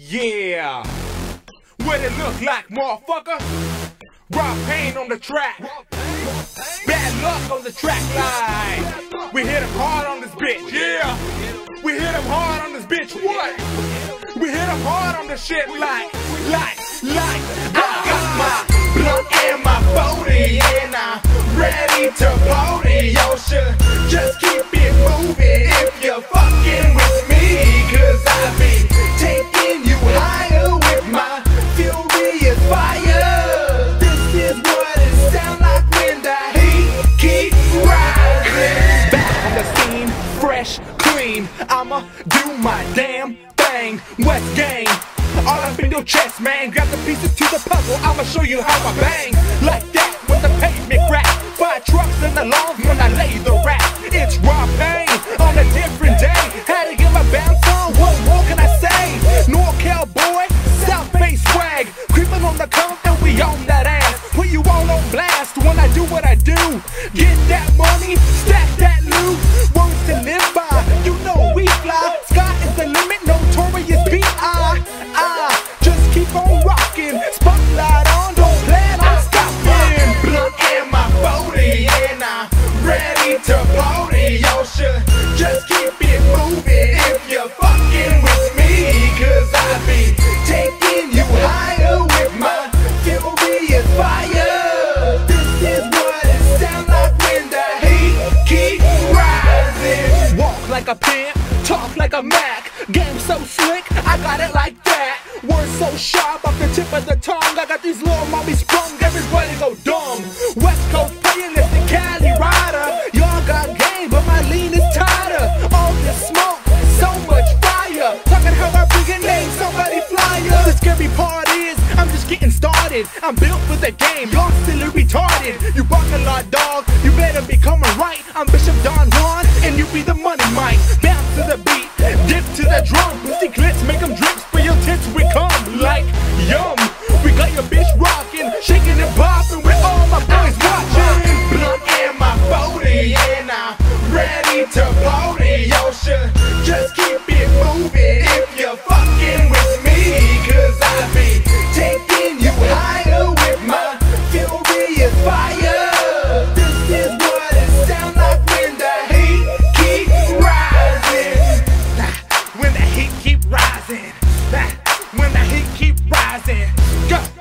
Yeah. What it look like, motherfucker? Rob Payne on the track. Bad luck on the track line. We hit him hard on this bitch, yeah. We hit him hard on this bitch, what? We hit him hard on this shit like. I got my blunt and my 40 and I'm ready to party. Yo, should just keep it moving if you're fucking with me. Cause I be taking you higher with my furious fire. This is what it sound like when the heat keep rising. Back on the scene, fresh, clean. I'ma do my damn thing. West Gang, all up in your chest, man. Grab the pieces to the puzzle. I'ma show you how I bang. Like that with the pavement crack. 5 trucks and the lawns when I lay the rap. It's Rob Payne on a different day. Had to get my bounce on. What more can I say? NorCal boy, South Bay swag. Creeping on the come and we on that ass. Put you all on blast when I do what I do. Get that money, stack that loot. Words to live by, you know we fly. Sky is the limit, notorious B.I. Just keep on rocking. Spotlight on, don't plan on stopping. Blunt and my 40 and I'm ready to party. Yo, should just keep it moving if you're fucking with me. Cause I be taking you higher with my furious fire. This is what it sound like when the heat keep rising. Walk like a pimp, talk like a Mac. Game so slick, I got it like that. Words so sharp off the tip of the tongue. I got these little mommies sprung, everybody go dumb. West Coast player, lift the Cali rider. Y'all got game, but my lean is tighter. All this smoke, so much fire. Talking how I bring a name, somebody flyer. The scary part is, I'm just getting started. I'm built for the game, y'all still retarded. You bark a lot, dog, you better be coming right. I'm Bishop Don Juan, and you be the money Mike. Bounce to the beat, dip to the drum. Pussy glitz, make them drip, spray your tits, we come like yum. We got your bitch rocking, shaking and popping with all my boys watching. Blunt and my 40 and I'm ready to party. Yo, should just keep it moving if you're fucking with me. Cause I be taking you higher with my furious fire. This is what it sound like when the heat keep rising. When the heat keep rising. When the heat keep rising. Go.